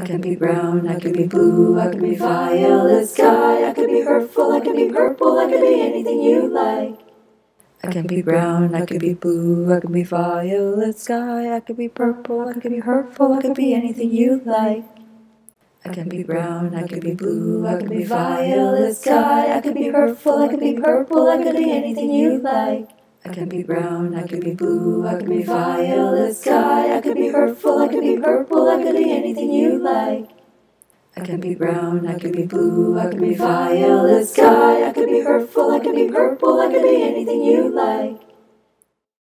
can be brown, I can be blue, I can be violet sky, I can be hurtful, I can be purple, I can be anything you like. I can be brown, I can be blue, I can be violet sky, I can be purple, I can be hurtful, I can be anything you like. I can be brown, I can be blue, I can be violet sky, I can be hurtful, I can be purple, I can be anything you like. I can be brown, I can be blue, I can be violet sky, I can be hurtful, I can be purple, I can be anything you like. I can be brown, I can be blue, I can be violet sky, I can be hurtful, I can be purple, I can be anything you like.